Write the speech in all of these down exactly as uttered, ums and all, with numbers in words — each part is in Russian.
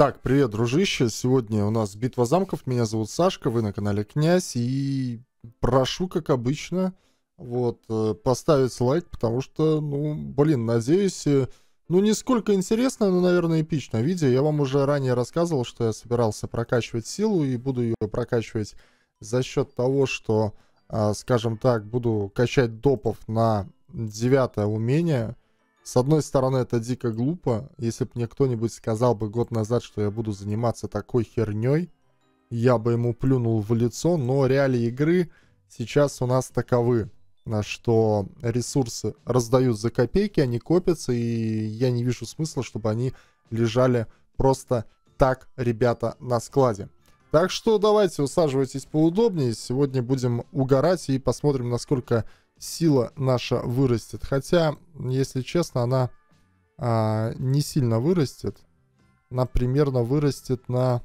Так, привет, дружище. Сегодня у нас битва замков. Меня зовут Сашка, вы на канале Князь. И прошу, как обычно, вот, э, поставить лайк, потому что, ну, блин, надеюсь, э, ну, не сколько интересное, но, наверное, эпичное видео. Я вам уже ранее рассказывал, что я собирался прокачивать силу и буду ее прокачивать за счет того, что, а, скажем так, буду качать допов на девятое умение. С одной стороны, это дико глупо. Если бы мне кто-нибудь сказал бы год назад, что я буду заниматься такой херней, я бы ему плюнул в лицо. Но реалии игры сейчас у нас таковы, на что ресурсы раздают за копейки, они копятся, и я не вижу смысла, чтобы они лежали просто так, ребята, на складе. Так что давайте усаживайтесь поудобнее. Сегодня будем угорать и посмотрим, насколько сила наша вырастет. Хотя, если честно, она а, не сильно вырастет. Она примерно вырастет на,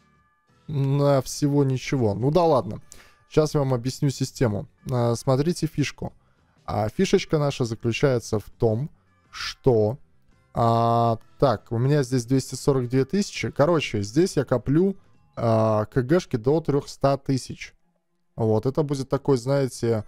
на всего ничего. Ну да ладно. Сейчас я вам объясню систему. А, смотрите фишку. А, фишечка наша заключается в том, что... А, так, у меня здесь двести сорок две тысячи. Короче, здесь я коплю а, КГшки до триста тысяч. Вот, это будет такой, знаете...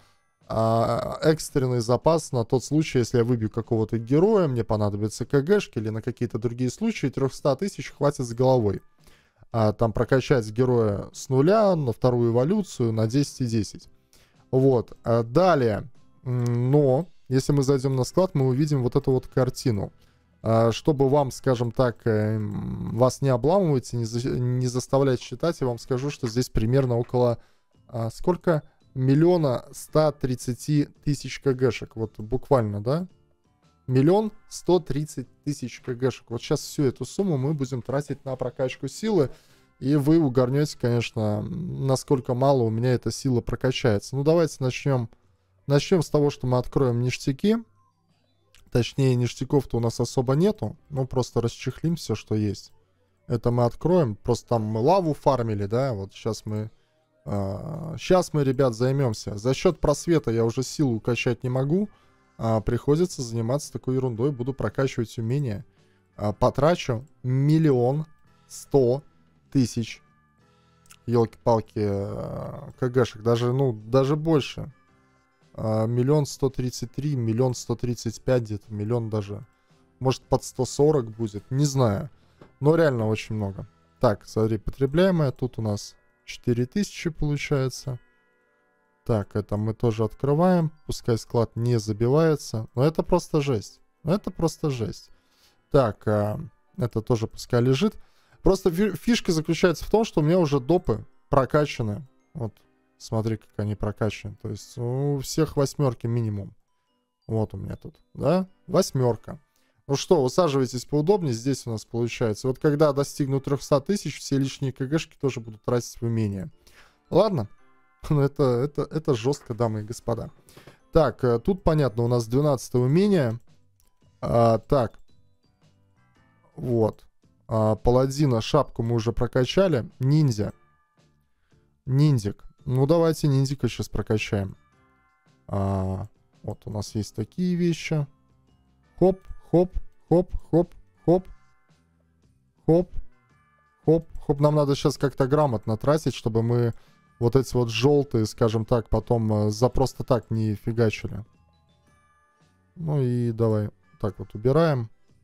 экстренный запас на тот случай, если я выбью какого-то героя, мне понадобится КГшки или на какие-то другие случаи, триста тысяч хватит с головой. А, там прокачать героя с нуля на вторую эволюцию на десять и десять. Вот. А далее. Но, если мы зайдем на склад, мы увидим вот эту вот картину. А, чтобы вам, скажем так, вас не обламывать и не, за, не заставлять считать, я вам скажу, что здесь примерно около... А, сколько... Миллиона ста тридцати тысяч КГшек. Вот буквально, да? Миллион сто тридцать тысяч КГшек. Вот сейчас всю эту сумму мы будем тратить на прокачку силы. И вы угорнете, конечно, насколько мало у меня эта сила прокачается. Ну, давайте начнем. Начнем с того, что мы откроем ништяки. Точнее, ништяков-то у нас особо нету. Ну, просто расчехлим все, что есть. Это мы откроем. Просто там мы лаву фармили, да? Вот сейчас мы... Uh, сейчас мы, ребят, займемся. За счет просвета я уже силу качать не могу. Uh, приходится заниматься такой ерундой. Буду прокачивать умения. Uh, потрачу миллион сто тысяч. Елки-палки, uh, КГшек. Даже, ну, даже больше. Uh, миллион сто тридцать три, миллион сто тридцать пять где-то. Миллион даже. Может, под сто сорок будет. Не знаю. Но реально очень много. Так, смотри, потребляемое. Тут у нас... четыре тысячи получается. Так, это мы тоже открываем. Пускай склад не забивается. Но это просто жесть. Это просто жесть. Так, а, это тоже пускай лежит. Просто фишка заключается в том, что у меня уже допы прокачаны. Вот, смотри, как они прокачаны. То есть у всех восьмерки минимум. Вот у меня тут, да? Восьмерка. Ну что, усаживайтесь поудобнее, здесь у нас получается. Вот когда достигну трёхсот тысяч, все лишние КГшки тоже будут тратить в умения. Ладно? Ну это, это, это жестко, дамы и господа. Так, тут понятно, у нас двенадцатое умение. А, так. Вот. А, паладина, шапку мы уже прокачали. Ниндзя. Ниндзик. Ну давайте ниндзика сейчас прокачаем. А, вот у нас есть такие вещи. Хоп. Хоп, хоп, хоп, хоп, хоп, хоп, хоп. Нам надо сейчас как-то грамотно тратить, чтобы мы вот эти вот желтые, скажем так, потом за просто так не фигачили. Ну и давай так вот убираем.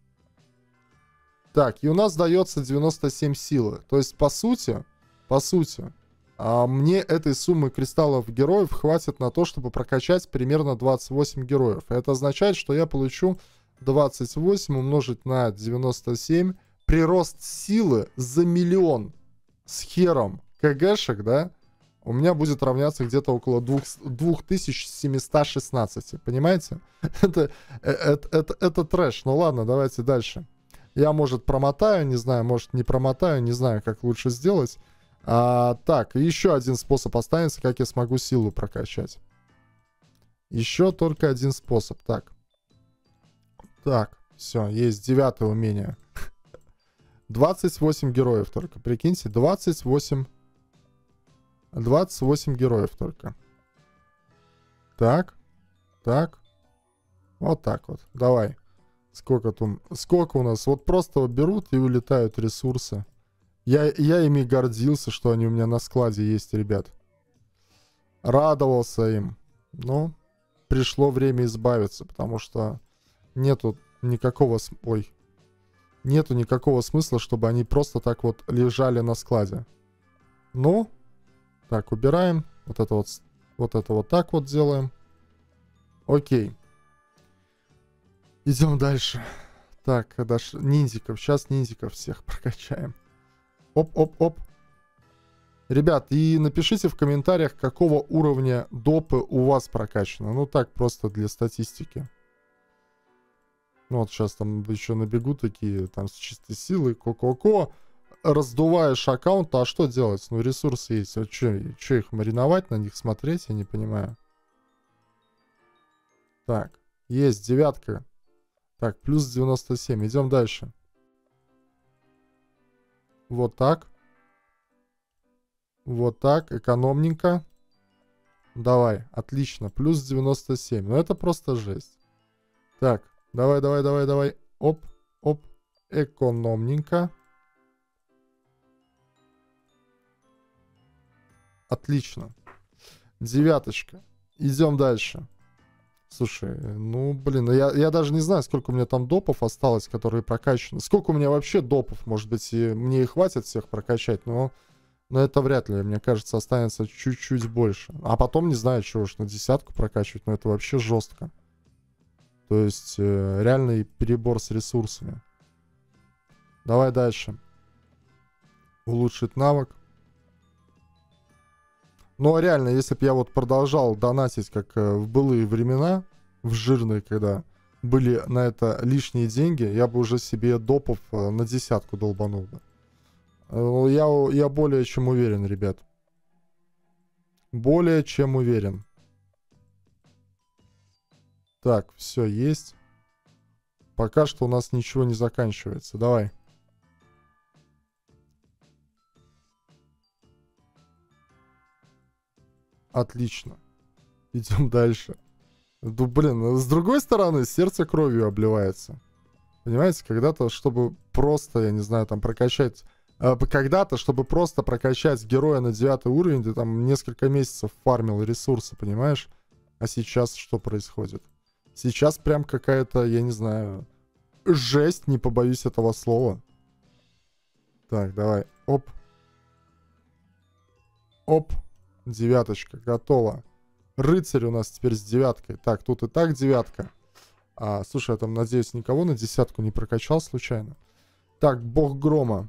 Так, и у нас дается девяносто семь силы. То есть, по сути, по сути, а мне этой суммы кристаллов героев хватит на то, чтобы прокачать примерно двадцать восемь героев. Это означает, что я получу... двадцать восемь умножить на девяносто семь. Прирост силы за миллион с хером КГшек, да? У меня будет равняться где-то около две тысячи семьсот шестнадцать. Понимаете? это, это, это, это трэш. Ну ладно, давайте дальше. Я, может, промотаю, не знаю, может, не промотаю, не знаю, как лучше сделать. А, так, еще один способ останется, как я смогу силу прокачать. Еще только один способ. Так. Так, все, есть девятое умение. двадцать восемь героев только. Прикиньте, двадцать восемь. двадцать восемь героев только. Так. Так. Вот так вот. Давай. Сколько там? Сколько у нас? Вот просто берут и улетают ресурсы. Я, я ими гордился, что они у меня на складе есть, ребят. Радовался им. Но пришло время избавиться, потому что нету никакого... Ой. Нету никакого смысла, чтобы они просто так вот лежали на складе. Ну, так, убираем. Вот это вот, вот это вот так вот делаем. Окей. Идем дальше. Так, даже ниндзиков. Сейчас ниндзиков всех прокачаем. Оп-оп-оп. Ребят, и напишите в комментариях, какого уровня допы у вас прокачано. Ну так, просто для статистики. Ну вот сейчас там еще набегу такие, там с чистой силой, ко-ко-ко. Раздуваешь аккаунт, а что делать? Ну ресурсы есть. А что их мариновать, на них смотреть, я не понимаю. Так, есть девятка. Так, плюс девяносто семь. Идем дальше. Вот так. Вот так, экономненько. Давай, отлично, плюс девяносто семь. Ну это просто жесть. Так, давай, давай, давай, давай. Оп, оп, экономненько. Отлично. Девяточка. Идем дальше. Слушай, ну блин, я, я даже не знаю, сколько у меня там допов осталось, которые прокачаны. Сколько у меня вообще допов, может быть, и мне и хватит всех прокачать, но... Но это вряд ли, мне кажется, останется чуть-чуть больше. А потом, не знаю, чего уж на десятку прокачивать, но это вообще жестко. То есть, э, реальный перебор с ресурсами. Давай дальше. Улучшить навык. Ну, а реально, если бы я вот продолжал донатить, как э, в былые времена, в жирные, когда были на это лишние деньги, я бы уже себе допов э, на десятку долбанул бы. Я, я более чем уверен, ребят. Более чем уверен. Так, все есть. Пока что у нас ничего не заканчивается. Давай. Отлично. Идем дальше. Ну, блин, с другой стороны, сердце кровью обливается. Понимаете, когда-то, чтобы просто, я не знаю, там прокачать... Когда-то, чтобы просто прокачать героя на девятый уровень, ты там несколько месяцев фармил ресурсы, понимаешь? А сейчас что происходит? Сейчас прям какая-то, я не знаю, жесть, не побоюсь этого слова. Так, давай. Оп. Оп. Девяточка, готово. Рыцарь у нас теперь с девяткой. Так, тут и так девятка. А, слушай, я там, надеюсь, никого на десятку не прокачал случайно. Так, бог грома.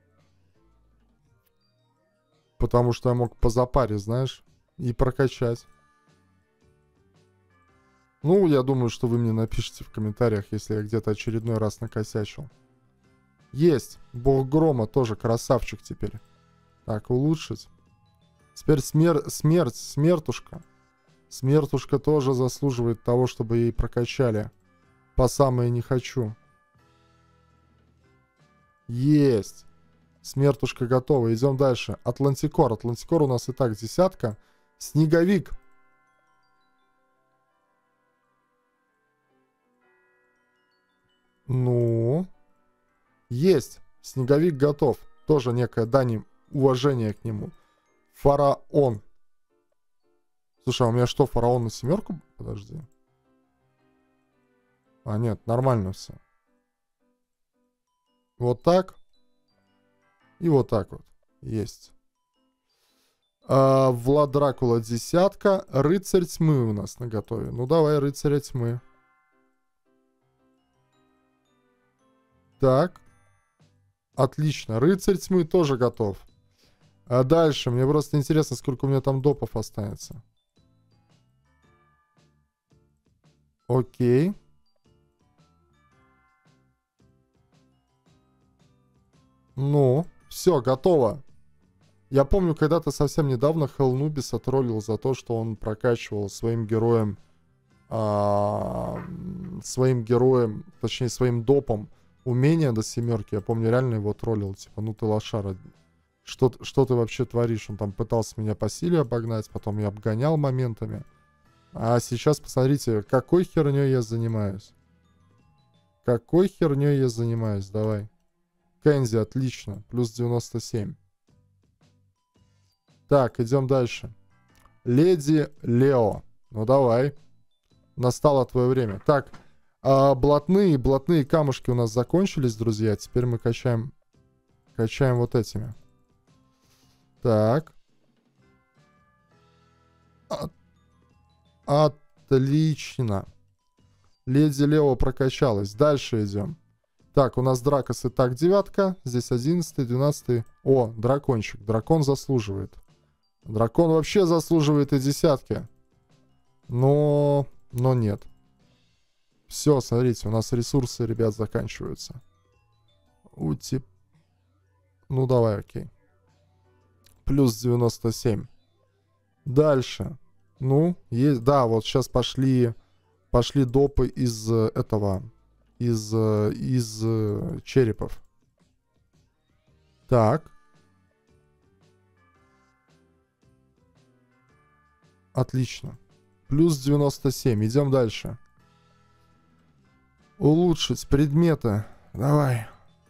Потому что я мог по запаре, знаешь, и прокачать. Ну, я думаю, что вы мне напишите в комментариях, если я где-то очередной раз накосячил. Есть. Бог грома тоже красавчик теперь. Так, улучшить. Теперь смер... смерть, смертушка. Смертушка тоже заслуживает того, чтобы ей прокачали. По самое не хочу. Есть. Смертушка готова. Идем дальше. Атлантикор. Атлантикор у нас и так десятка. Снеговик. Ну. Есть. Снеговик готов. Тоже некое дань уважения к нему. Фараон. Слушай, а у меня что, фараон на семерку? Подожди. А, нет, нормально все. Вот так. И вот так вот. Есть. А, Влад Дракула десятка. Рыцарь тьмы у нас наготове. Ну давай, рыцаря тьмы. Так. Отлично. Рыцарь тьмы тоже готов. А дальше. Мне просто интересно, сколько у меня там допов останется. Окей. Ну, все, готово. Я помню, когда-то совсем недавно Хелнубиса троллил за то, что он прокачивал своим героем, а, своим героем, точнее своим допом умения до семерки. Я помню, реально его троллил. Типа, ну ты лошара. Что, что ты вообще творишь? Он там пытался меня по силе обогнать, потом я обгонял моментами. А сейчас посмотрите, какой херней я занимаюсь. Какой херней я занимаюсь? Давай. Кэнди, отлично. Плюс девяносто семь. Так, идем дальше. Леди Лео. Ну давай. Настало твое время. Так, а блатные, блатные камушки у нас закончились, друзья. Теперь мы качаем, качаем вот этими. Так. От... Отлично. Леди Лео прокачалась. Дальше идем. Так, у нас Дракос и так девятка. Здесь одиннадцатый, двенадцатый. О, дракончик. Дракон заслуживает. Дракон вообще заслуживает и десятки. Но... Но нет. Все, смотрите, у нас ресурсы, ребят, заканчиваются. Ути... Ну, давай, окей. Плюс девяносто семь. Дальше. Ну, есть... Да, вот сейчас пошли... Пошли допы из этого... Из... Из черепов. Так. Отлично. Плюс девяносто семь. Идем дальше. Улучшить предметы. Давай.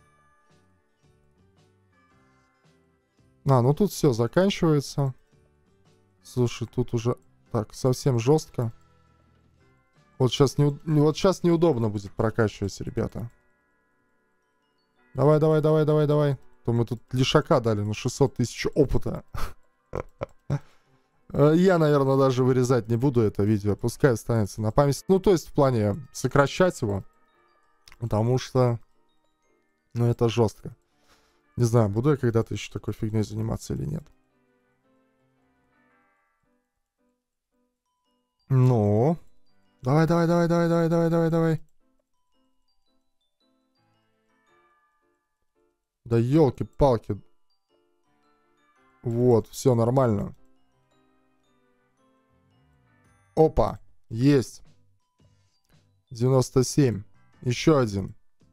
А, ну тут все заканчивается. Слушай, тут уже так совсем жестко. Вот сейчас, не, вот сейчас неудобно будет прокачивать, ребята. Давай, давай, давай, давай, давай. То мы тут лишака дали на шестьсот тысяч опыта. Я, наверное, даже вырезать не буду это видео. Пускай останется на память. Ну, то есть в плане сокращать его. Потому что... Ну, это жестко. Не знаю, буду я когда-то еще такой фигней заниматься или нет. Ну... Давай, давай, давай, давай, давай, давай, давай, давай. Да елки-палки. Вот, все нормально. Опа, есть. девяносто семь. Еще один.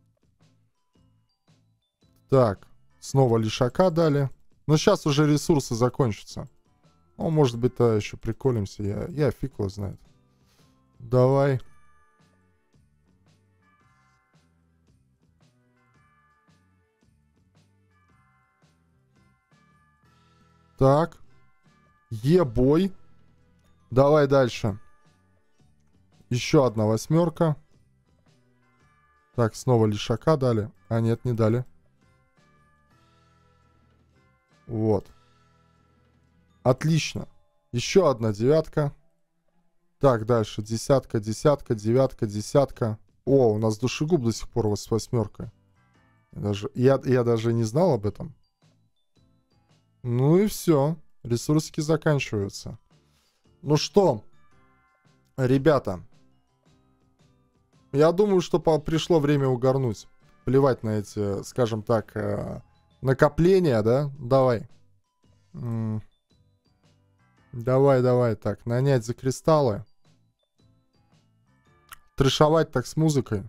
Так, снова лишака дали. Но сейчас уже ресурсы закончатся. Ну, может быть-то еще приколимся. Я, я фиг его знает. Давай. Так. Е-бой. Давай дальше. Еще одна восьмерка. Так, снова лишака дали. А, нет, не дали. Вот. Отлично. Еще одна девятка. Так, дальше. Десятка, десятка, девятка, десятка. О, у нас душегуб до сих пор с восьмеркой. Я даже, я, я даже не знал об этом. Ну и все. Ресурсики заканчиваются. Ну что, ребята. Я думаю, что пришло время угорнуть. Плевать на эти, скажем так, э, накопления, да? Давай. М -м давай, давай. Так, нанять за кристаллы. Трешовать так с музыкой.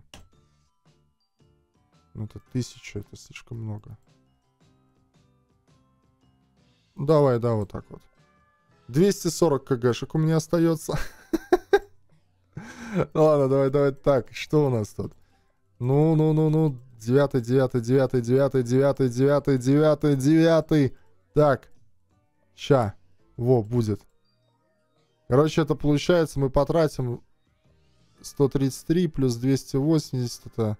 Ну, это тысяча, это слишком много. Давай, да, вот так вот. двести сорок кгэшек у меня остается. Ладно, давай, давай так. Что у нас тут? Ну, ну, ну, ну. Девятый, девятый, девятый, девятый, девятый, девятый, девятый, девятый. Так. Ща. Во, будет. Короче, это получается, мы потратим сто тридцать три плюс двести восемьдесят. Это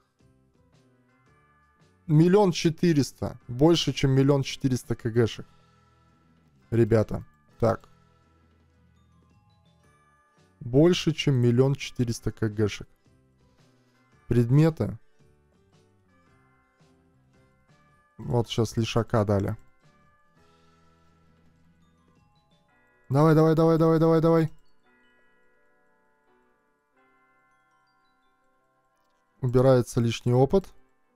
миллион четыреста. Больше, чем миллион четыреста кгэшек. Ребята. Так. Больше, чем миллион четыреста кгэшек. Предметы. Вот сейчас лишака дали. Давай, давай, давай, давай, давай, давай. Убирается лишний опыт.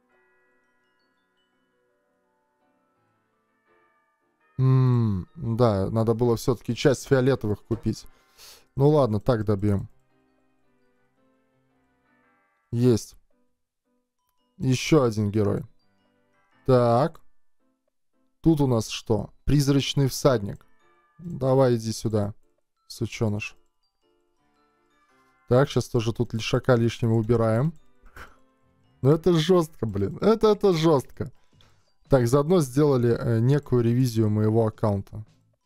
М-м, да, надо было все-таки часть фиолетовых купить. Ну ладно, так добьем. Есть. Еще один герой. Так. Тут у нас что? Призрачный всадник. Давай, иди сюда, сученыш. Так, сейчас тоже тут лишака лишнего убираем. Ну это жестко, блин. Это, это жестко. Так, заодно сделали э, некую ревизию моего аккаунта.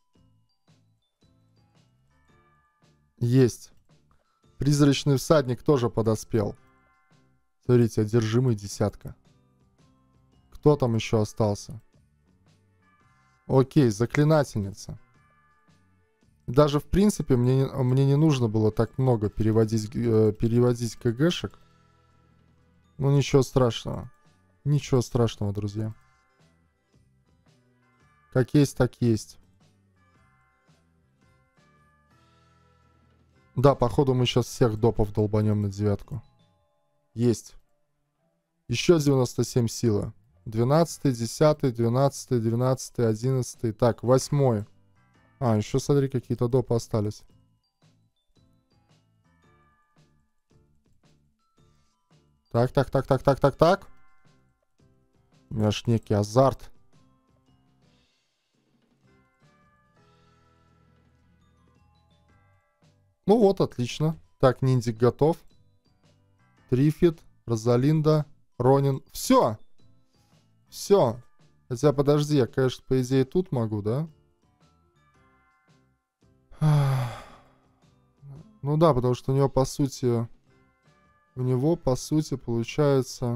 Есть. Призрачный всадник тоже подоспел. Смотрите, одержимый десятка. Кто там еще остался? Окей, заклинательница. Даже в принципе мне, мне не нужно было так много переводить, э, переводить КГшек. Ну ничего страшного. Ничего страшного, друзья. Как есть, так есть. Да, походу мы сейчас всех допов долбанем на девятку. Есть. Еще девяносто семь силы. двенадцатый, десятый, двенадцатый, двенадцатый, одиннадцатый. Так, восьмой. А, еще смотри, какие-то допы остались. Так, так, так, так, так, так, так. У меня аж некий азарт. Ну вот, отлично. Так, ниндзик готов. Трифит, Розалинда, Ронин. Все! Все. Хотя, подожди, я, конечно, по идее тут могу, да? Ну да, потому что у него, по сути... У него, по сути, получается...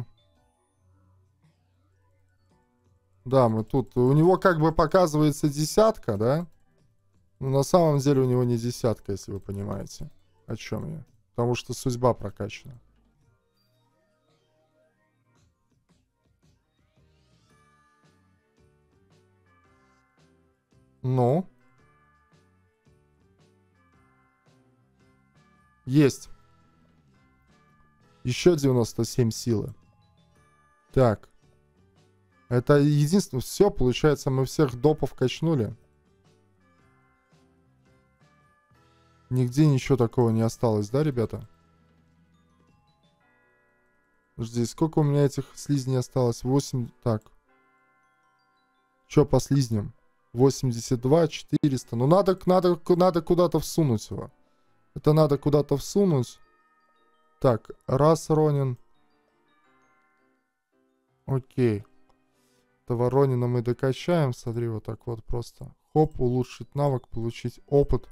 Да, мы тут... У него как бы показывается десятка, да? Но на самом деле у него не десятка, если вы понимаете, о чем я. Потому что судьба прокачана. Ну? Есть. Еще девяносто семь силы. Так. Это единственное. Все, получается, мы всех допов качнули. Нигде ничего такого не осталось, да, ребята? Подожди, сколько у меня этих слизней осталось? восемь. Так. Че по слизням? восемьдесят два, четыреста. Ну, надо, надо, надо куда-то всунуть его. Это надо куда-то всунуть. Так, раз Ронин. Окей. Этого Ронина мы докачаем. Смотри, вот так вот просто. Хоп, улучшить навык, получить опыт.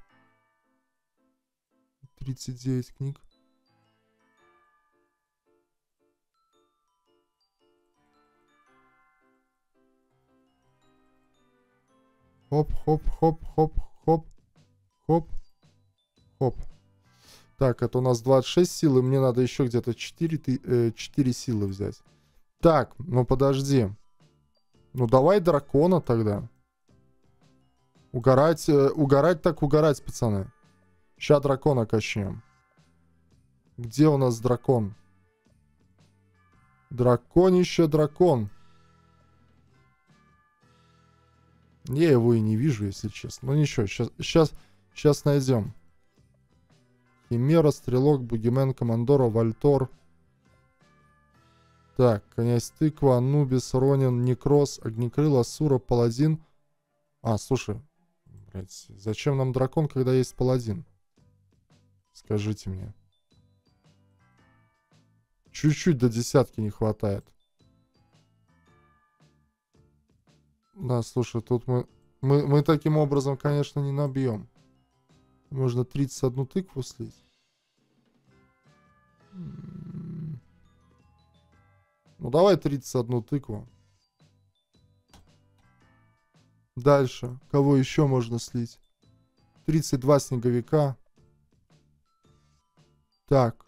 тридцать девять книг. Хоп, хоп, хоп, хоп, хоп, хоп, хоп. Так, это у нас двадцать шесть сил, и мне надо еще где-то четыре, э, четыре силы взять. Так, ну подожди. Ну давай дракона тогда. Угорать, э, угорать так угорать, пацаны. Ща дракона качнем. Где у нас дракон? Драконище дракон. Я его и не вижу, если честно. Ну ничего, сейчас, сейчас, сейчас найдем. Химера, Стрелок, Бугимен, Командора, Вальтор. Так, Князь Тыква, Анубис, Ронин, Некроз, Огнекрыл, Асура, Паладин. А, слушай, блядь, зачем нам дракон, когда есть Паладин? Скажите мне. Чуть-чуть до десятки не хватает. Да, слушай, тут мы, мы, мы таким образом, конечно, не набьем. Можно тридцать одну тыкву слить. Ну, давай тридцать одну тыкву. Дальше. Кого еще можно слить? тридцать два снеговика. Так.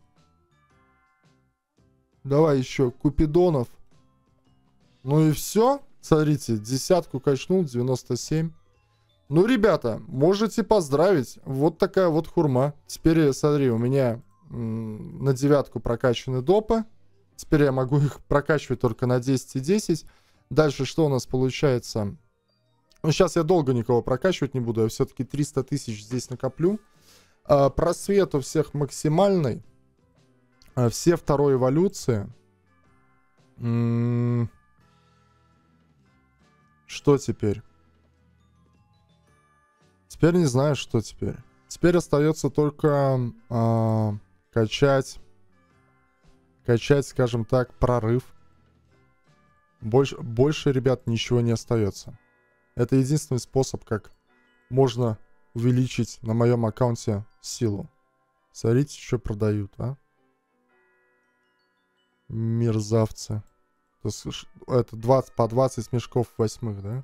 Давай еще Купидонов. Ну и все. Смотрите, десятку качнул, девяносто семь. Ну, ребята, можете поздравить. Вот такая вот хурма. Теперь, смотри, у меня м, на девятку прокачаны допы. Теперь я могу их прокачивать только на десять и десять. Дальше что у нас получается? Ну, сейчас я долго никого прокачивать не буду. Я все-таки триста тысяч здесь накоплю. А, просвет у всех максимальный. А, все второй эволюции. М-м- что теперь? Теперь не знаю, что теперь. Теперь остается только а, качать... качать, скажем так, прорыв. Больше, больше, ребят, ничего не остается. Это единственный способ, как можно увеличить на моем аккаунте силу. Смотрите, что продают, а? Мерзавцы. Это двадцать по двадцать мешков восьмых, да?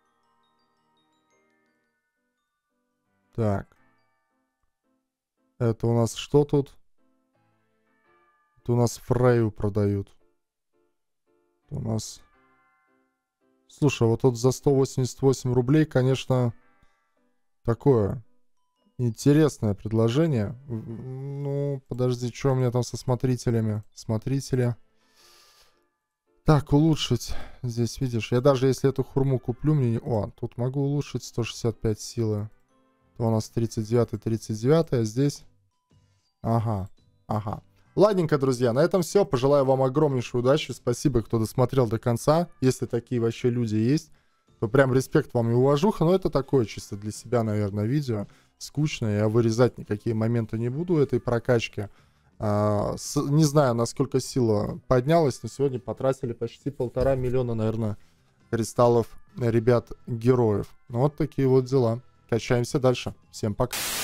Так. Это у нас что тут? Это у нас Фрейю продают. Это у нас... Слушай, вот тут за сто восемьдесят восемь рублей, конечно, такое интересное предложение. Ну, подожди, что у меня там со смотрителями? Смотрители. Так, улучшить. Здесь, видишь, я даже если эту хурму куплю, мне... О, тут могу улучшить сто шестьдесят пять силы. То у нас тридцать девять, тридцать девять, а здесь... Ага, ага. Ладненько, друзья, на этом все. Пожелаю вам огромнейшей удачи. Спасибо, кто досмотрел до конца. Если такие вообще люди есть, то прям респект вам и уважуха. Но это такое чисто для себя, наверное, видео. Скучное. Я вырезать никакие моменты не буду этой прокачки. А, с, не знаю, насколько сила поднялась, но сегодня потратили почти полтора миллиона, наверное, кристаллов ребят-героев. Ну, вот такие вот дела. Качаемся дальше. Всем пока.